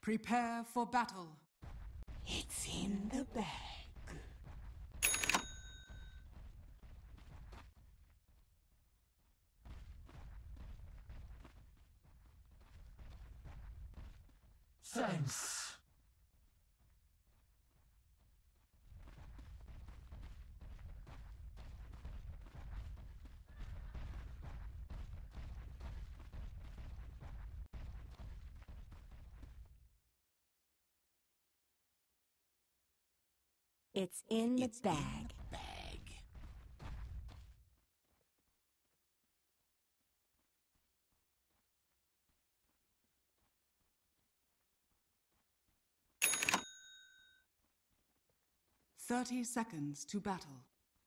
Prepare for battle. It's in the bag. Thanks. It's in the bag. 30 seconds to battle.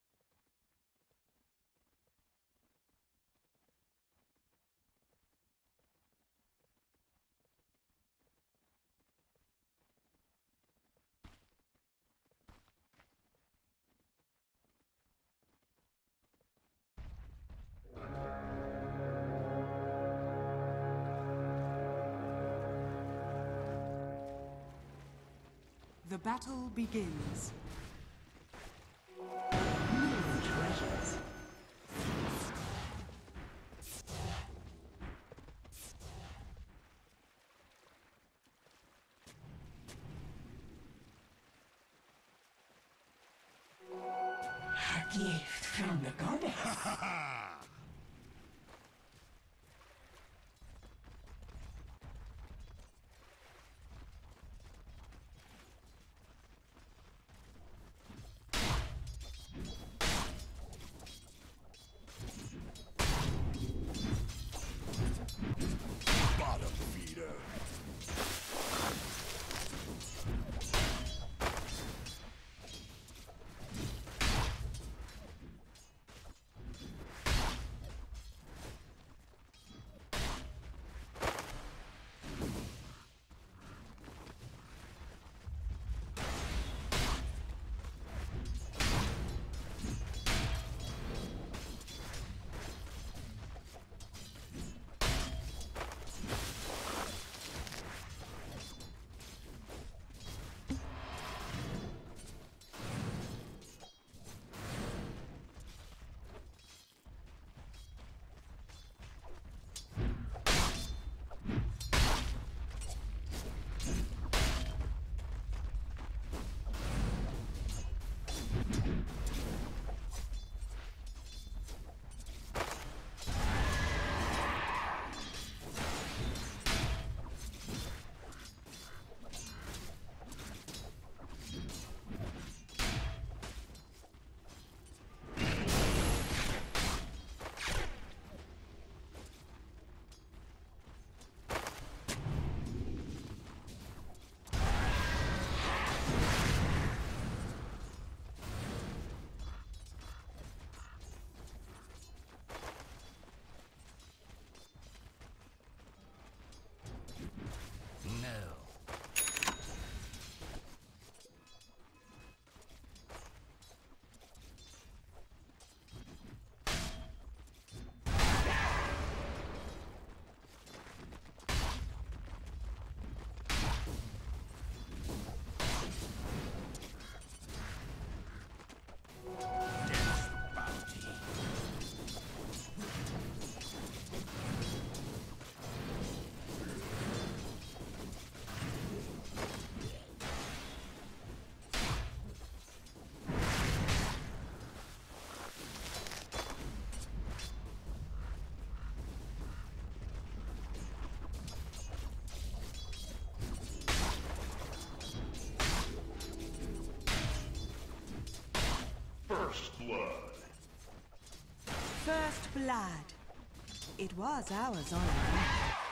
The battle begins. New treasures. A gift from the goddess. Bottom feeder. First blood. First blood. It was ours all along.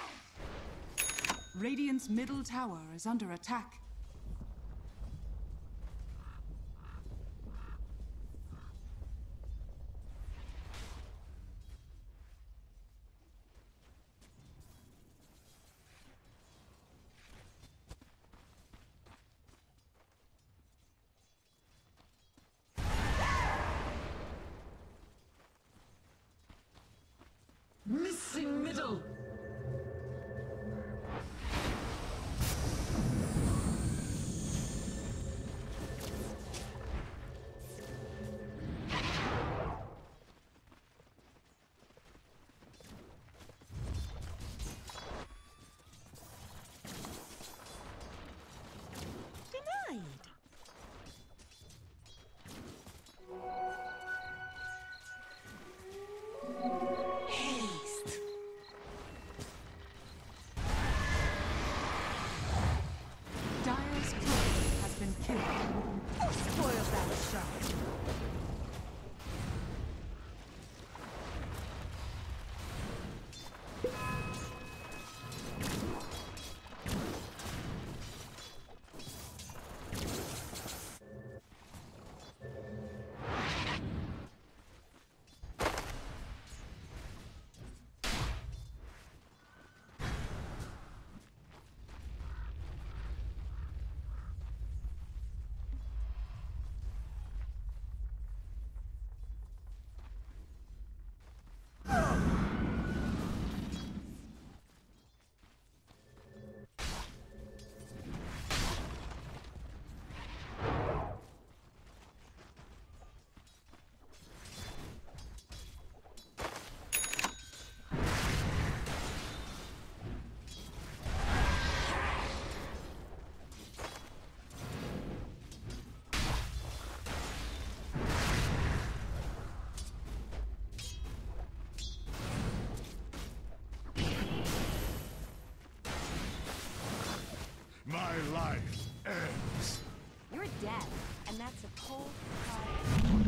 Radiant's middle tower is under attack. Missing middle. life ends. You're dead, and that's a cold, hard...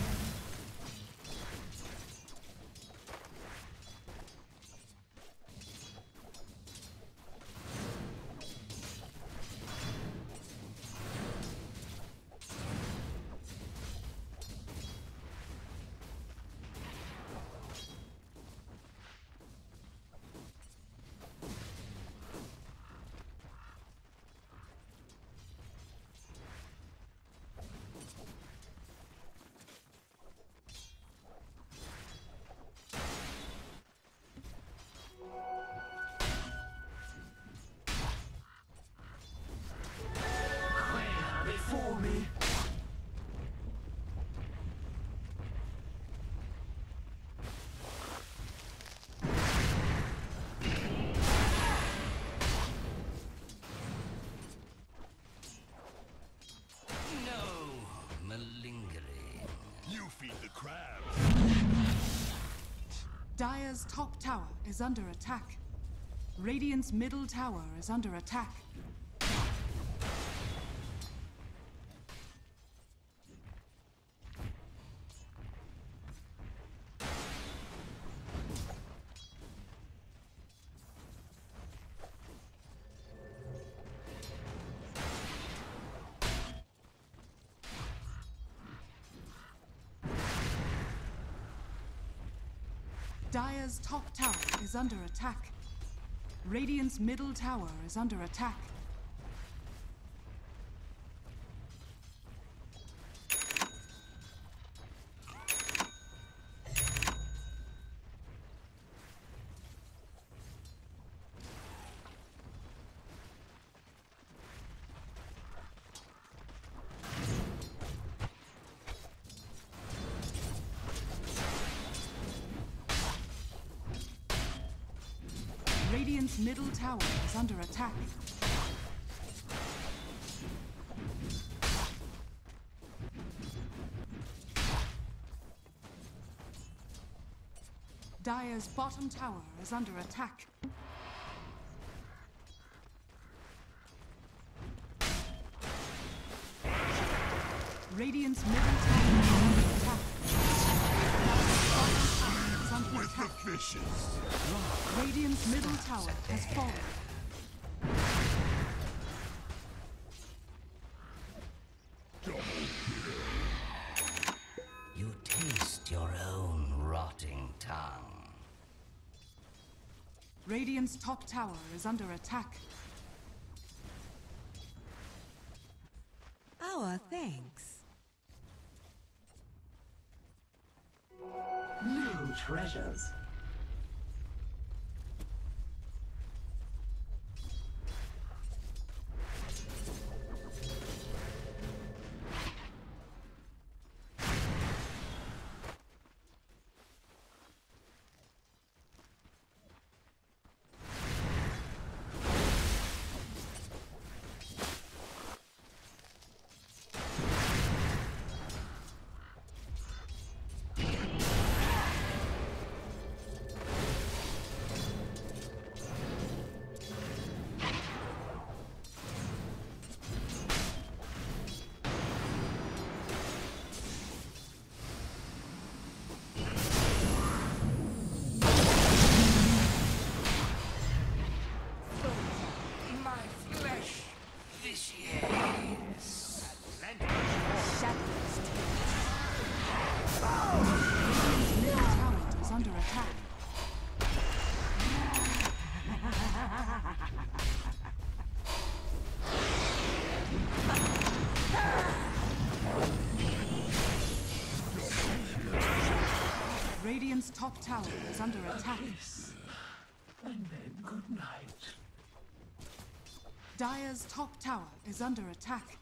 Before me. No, malingering. You feed the crabs. Dire's top tower is under attack. Radiant's middle tower is under attack. Dire's top tower is under attack. Radiant's middle tower is under attack. Radiant's middle tower is under attack. Dire's bottom tower is under attack. Radiant's middle tower is under attack. Dire's bottom tower is under With the attack. fishes. Radiant's middle tower has fallen. You taste your own rotting tongue. Radiant's top tower is under attack. Our thanks. New treasures. My flesh vitiates. Radiant's middle tower is under attack. Radiant's top tower is under attack. And then good night. Dire's top tower is under attack.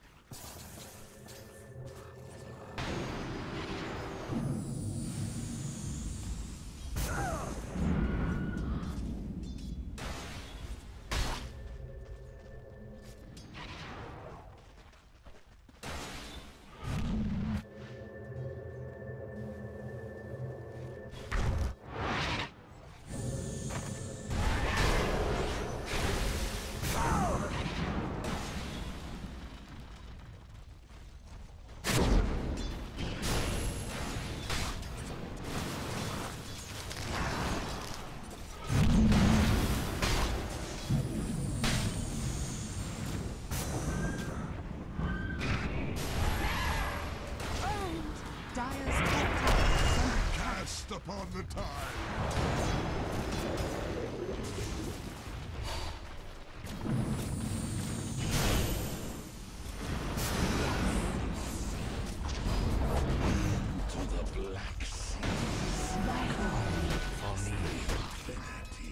upon the tide. To the black sea. For me. Infinity.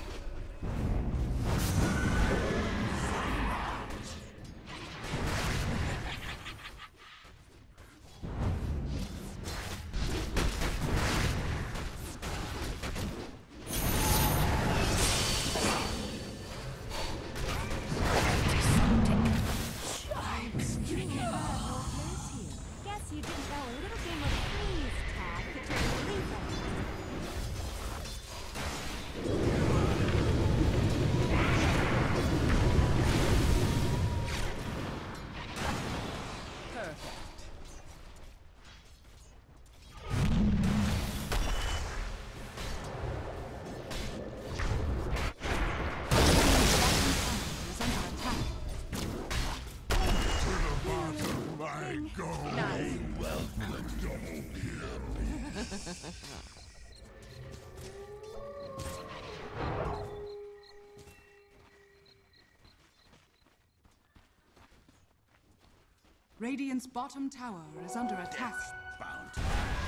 Guess you didn't know a little game of freeze tag could turn you lethal. Is under attack. To the bottom I go. Welcome, double kill. Radiant's bottom tower is under attack. Bounty.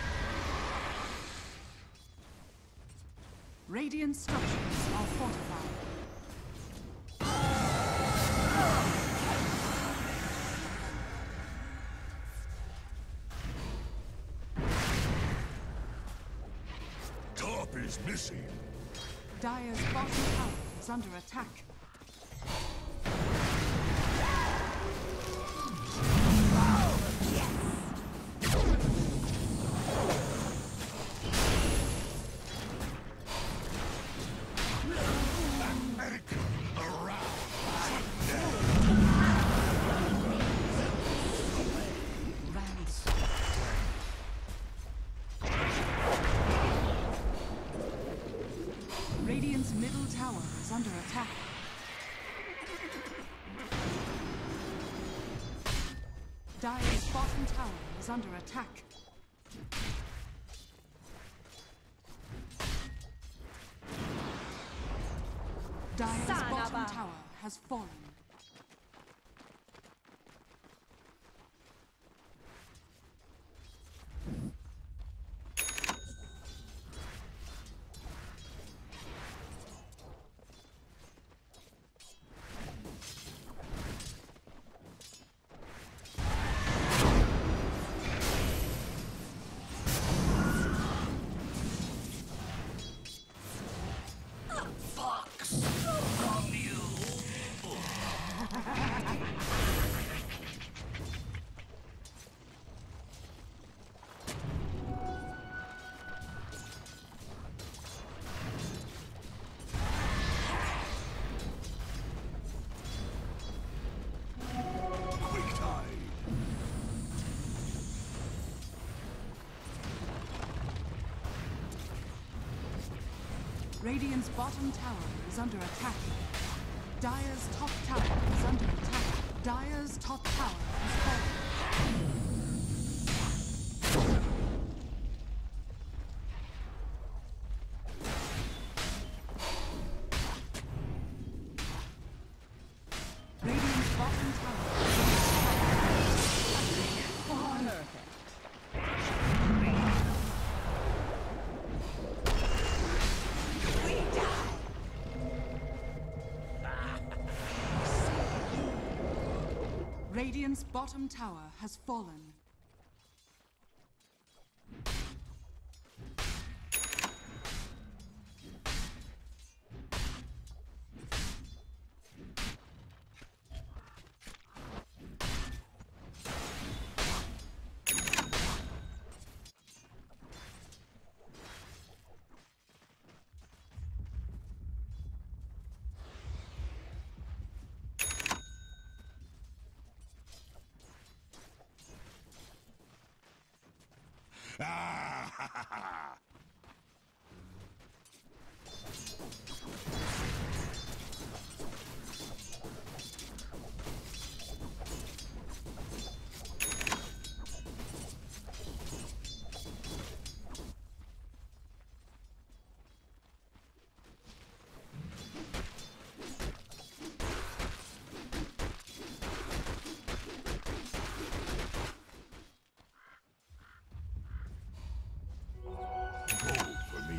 Radiant structures are fortified. Top is missing. Dire's bottom tower is under attack. Medic around. Radiant's middle tower is under attack. Dire's bottom tower is under attack. Dire's bottom Sanaba. tower has fallen. Quick tide. Radiant's bottom tower is under attack. Dire's top tower is under attack. Dire's top tower has fallen. Radiant's bottom tower is under attack. Radiant's bottom tower has fallen. Ah, ha, ha, ha.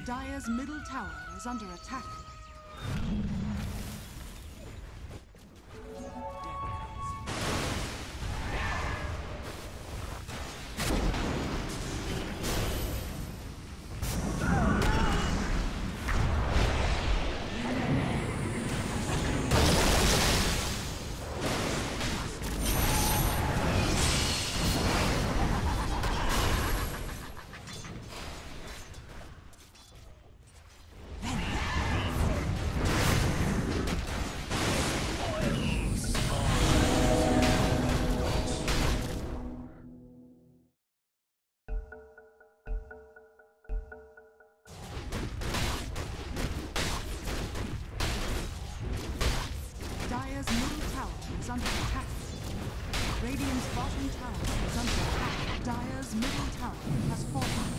Dire's middle tower is under attack. Dire's middle tower is under attack. Radiant's bottom tower is under attack. Dire's middle tower has fallen.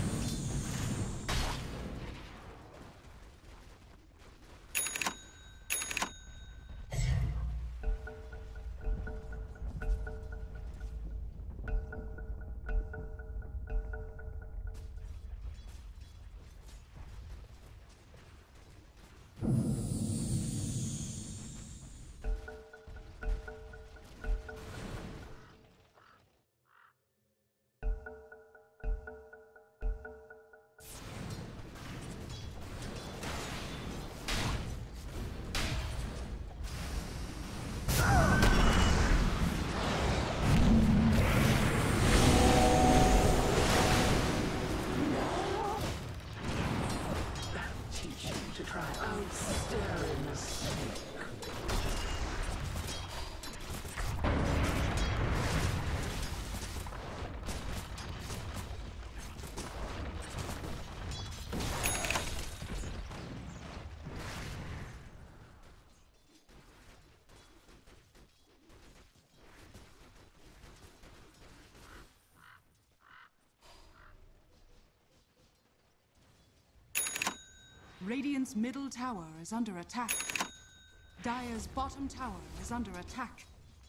Radiant's middle tower is under attack. Dire's bottom tower is under attack.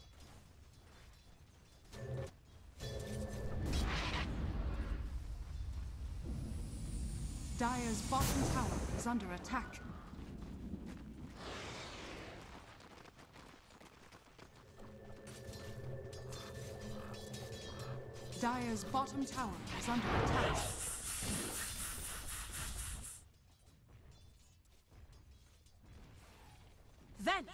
Dire's bottom tower is under attack. Dire's bottom tower is under attack. Then!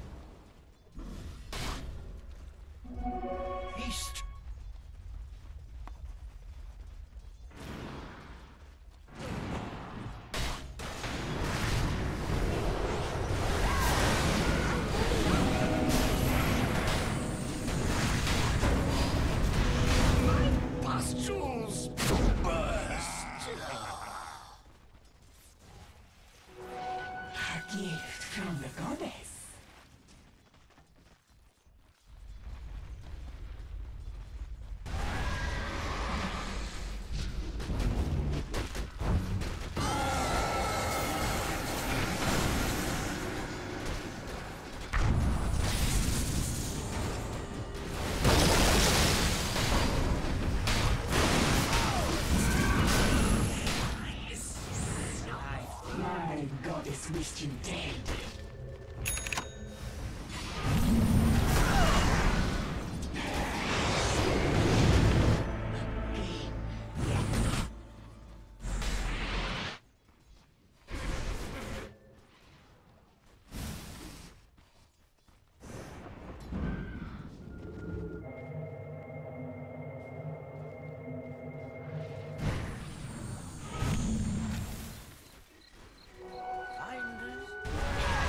East. Pustules burst. A gift from the goddess. My goddess wished you dead. Finders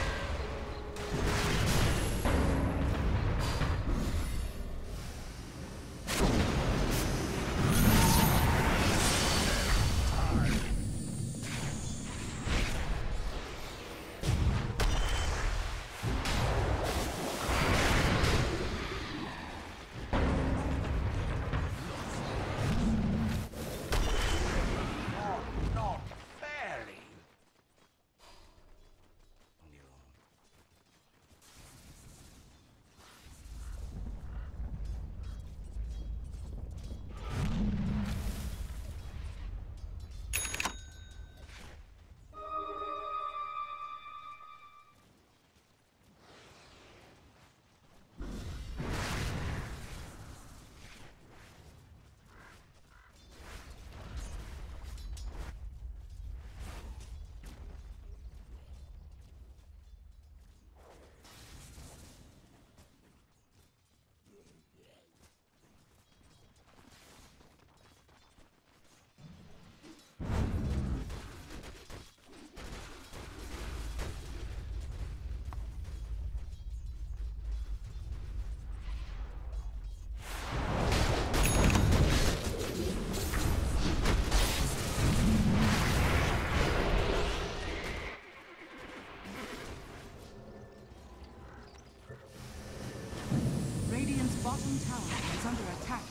bottom tower is under attack.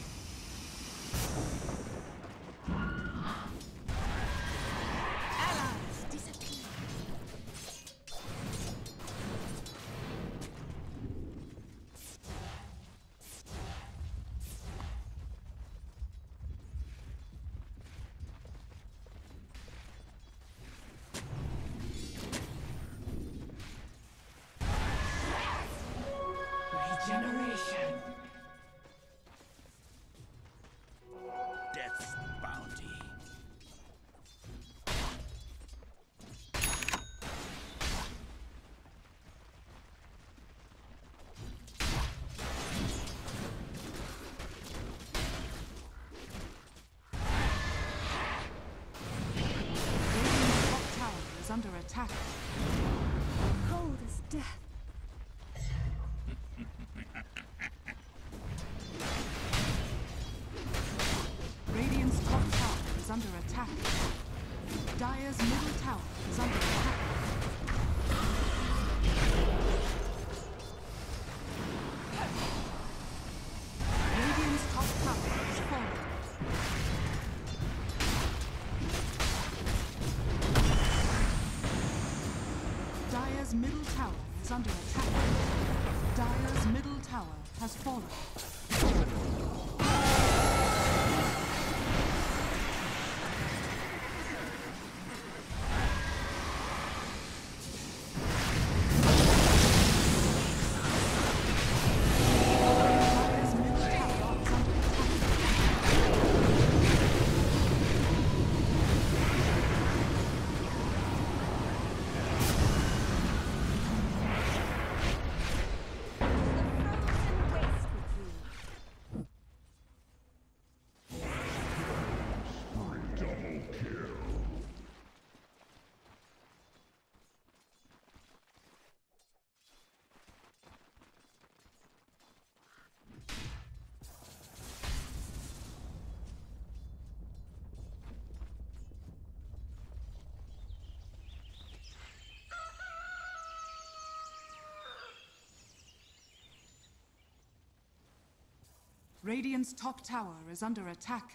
Allies disappear. Regeneration. Death's bounty. Radiant's top tower is under attack. Cold as death. Radiant's top tower is under attack. Dire's middle tower is under attack. Radiant's top tower is falling. Dire's middle tower is under attack. Dire's middle tower has fallen. Dire's middle tower is under attack. The frozen waste with you. Radiant's top tower is under attack.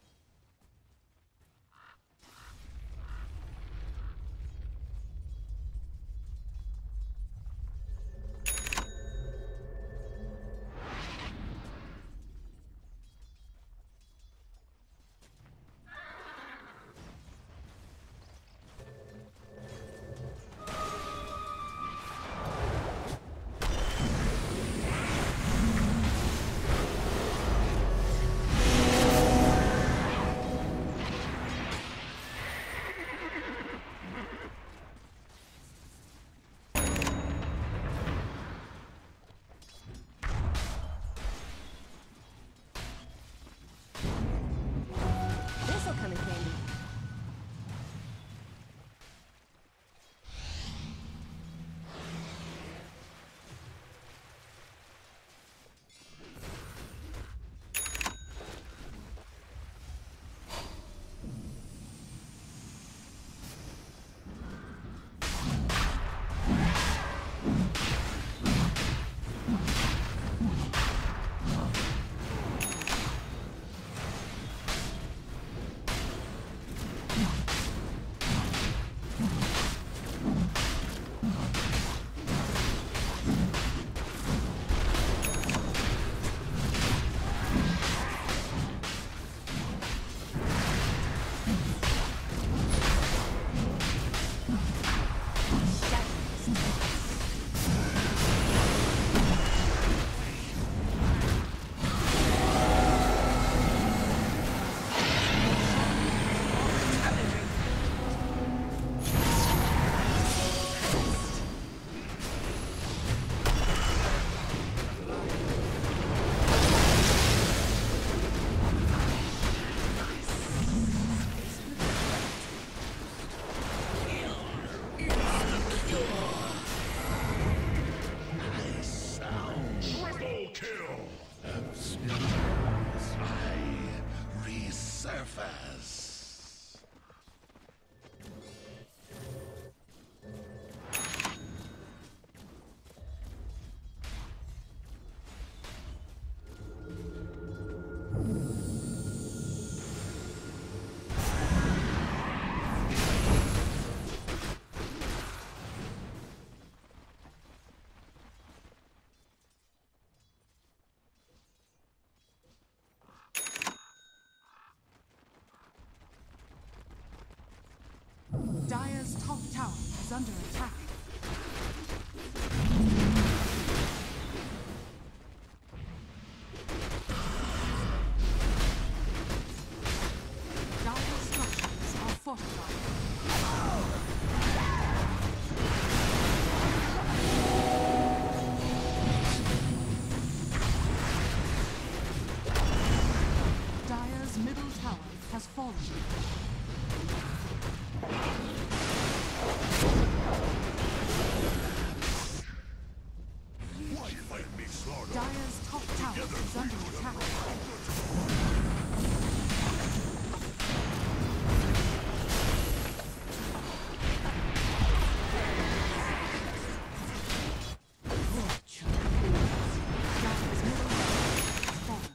This'll come in handy. is under attack. Dire structures are fortified. Dire's middle tower has fallen. Why fight me, slaughter? Dire's top tower is under attack. Dire's middle tower has fallen.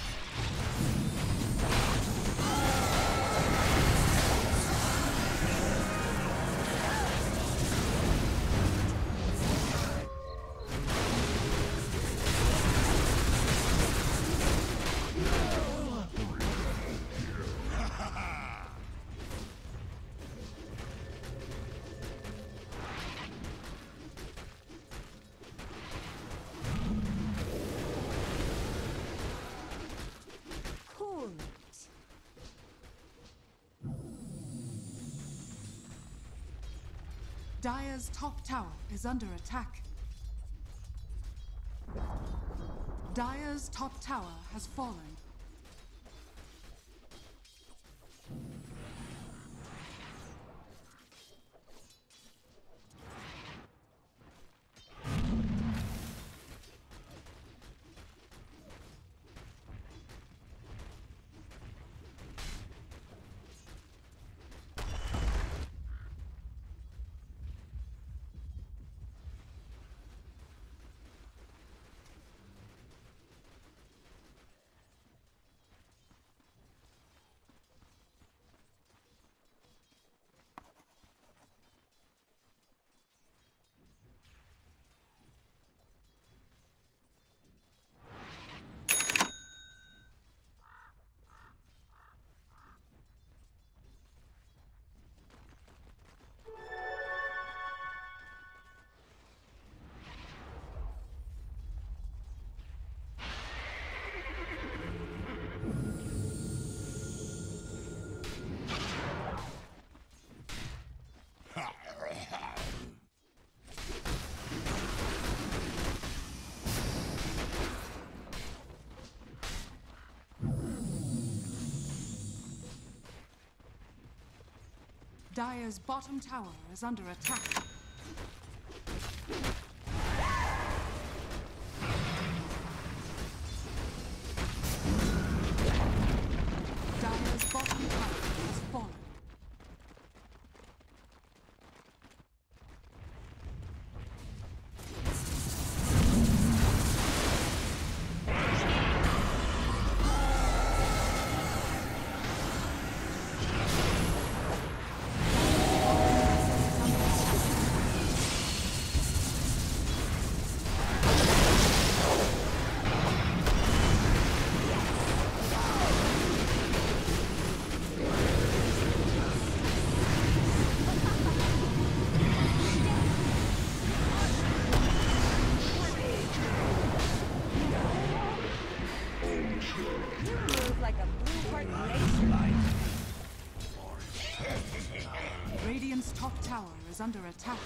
Cool it. Dire's top tower is under attack. Dire's top tower has fallen. Dire's bottom tower is under attack. Dire's bottom tower has fallen. You move like a blue heart laser. Radiant's top tower is under attack.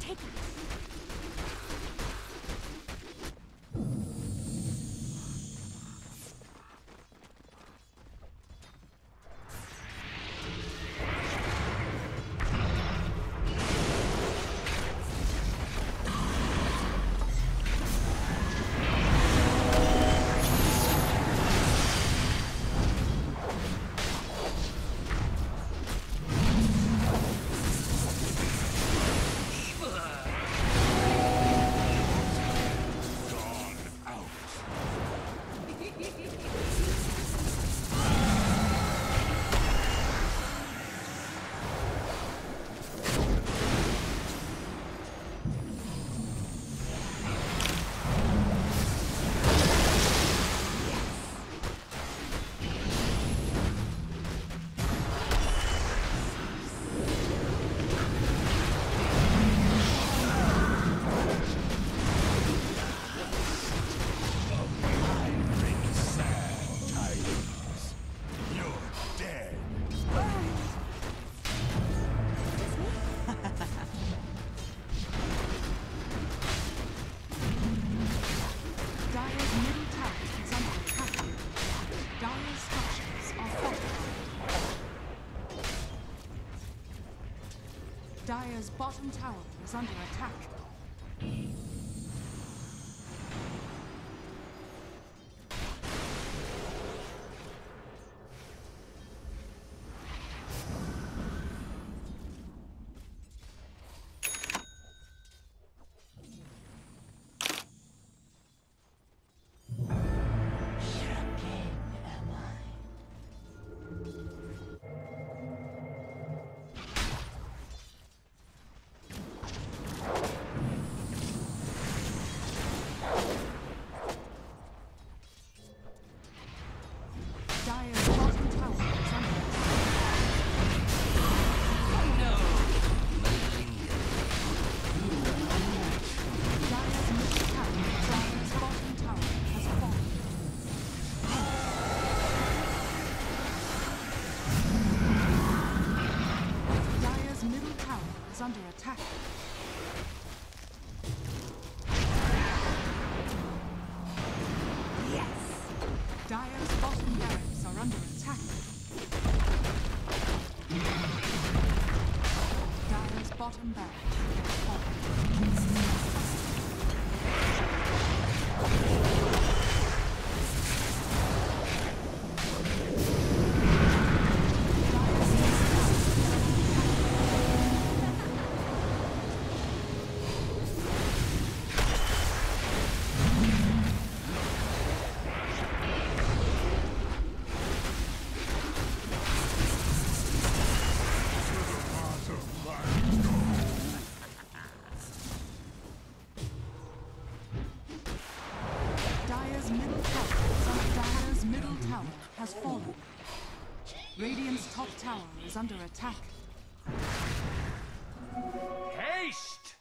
Take it. Dire's middle tower is under attack. Dire's structures are fortified. Dire's bottom tower is under attack. Dire's bottom tower is under attack. No! Malinga. Dire's middle tower, Dire's bottom tower has fallen. Dire's middle tower is under attack. Dire's bottom barracks are under attack. Dire's bottom barracks has fallen. Dire's middle tower has fallen. Radiant's top tower is under attack. Haste!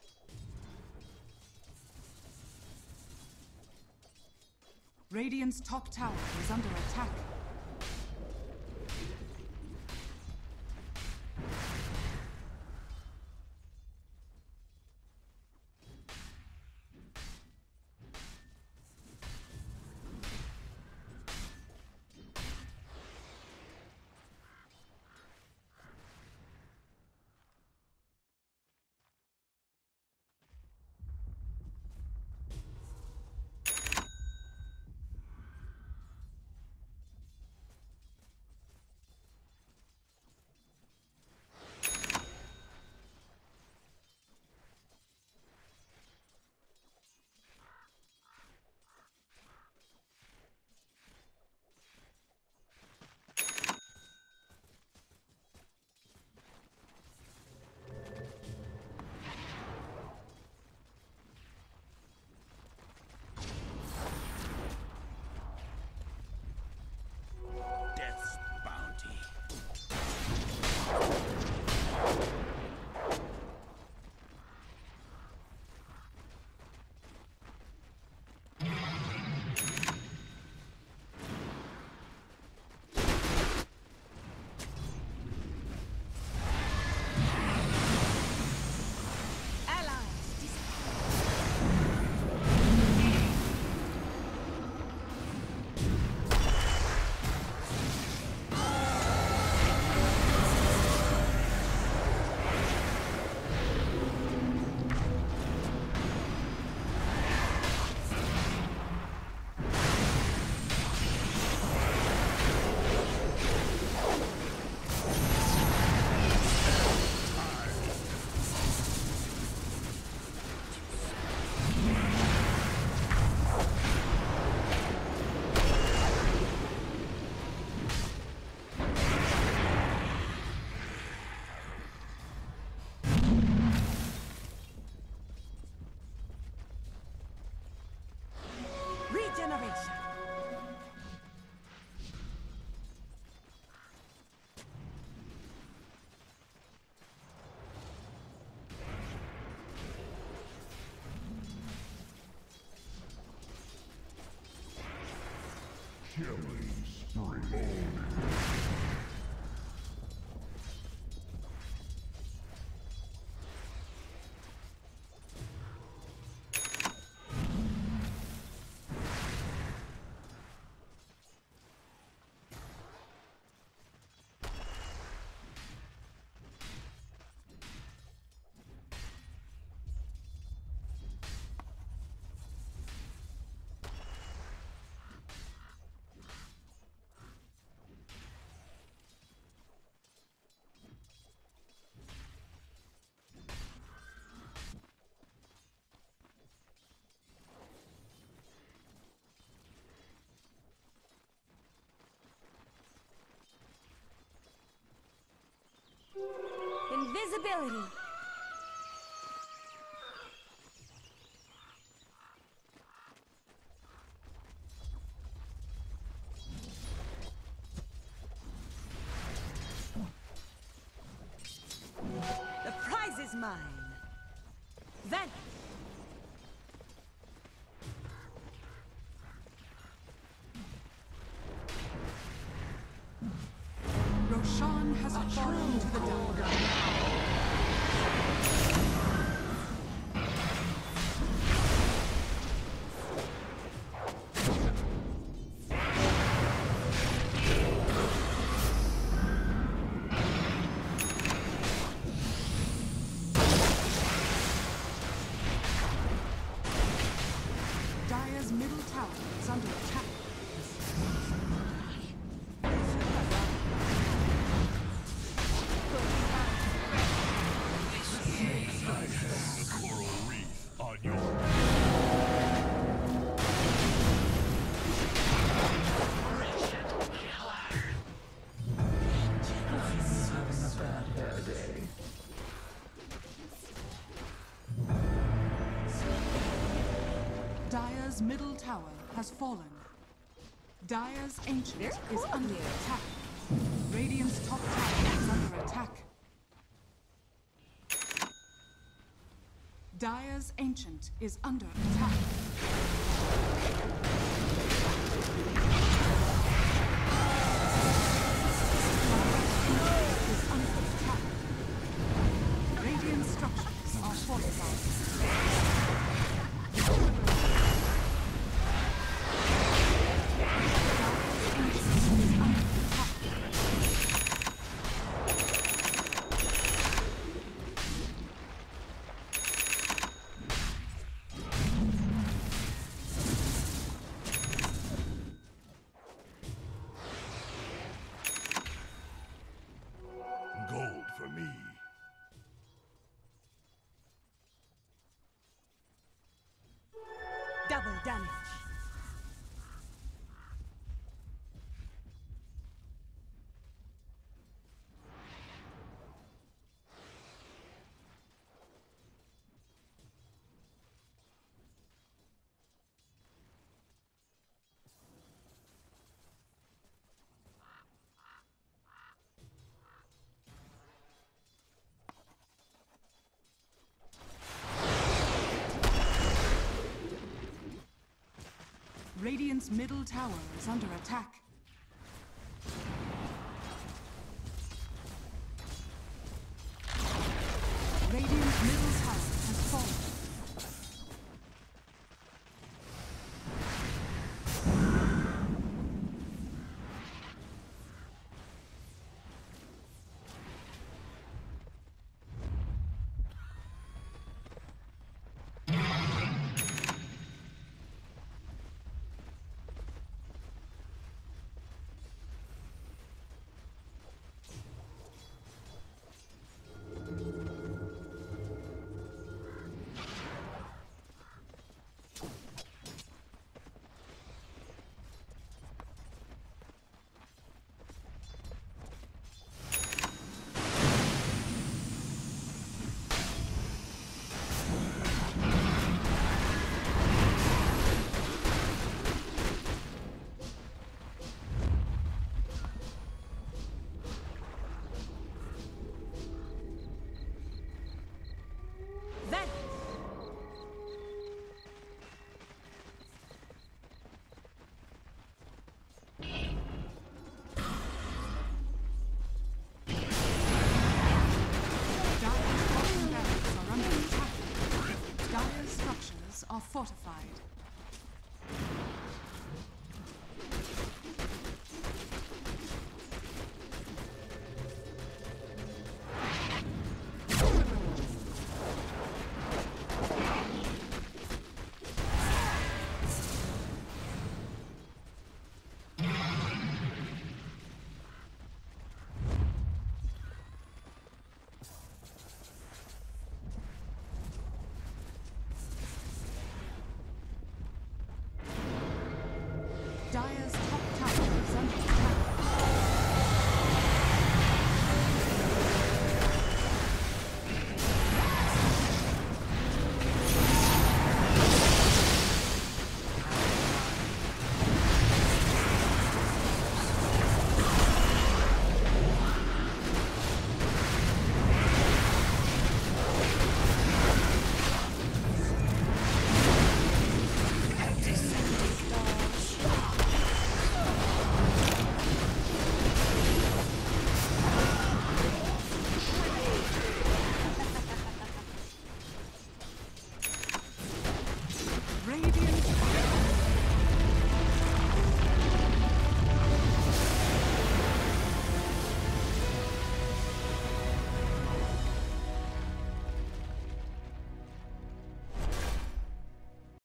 Radiant's top tower is under attack. Killing spree. Invisibility. The prize is mine. Vanish. Roshan has fallen to the dark. Dire's middle tower is under attack. The coral reef on your... Dire's middle tower has fallen. Dire's ancient is under attack. Radiant's top tower is under attack. Dire's ancient is under attack. Is under attack. Radiant structures are fortified. Gold for me. Double damage. Radiant's middle tower is under attack. Radiant's middle tower has fallen. are fortified.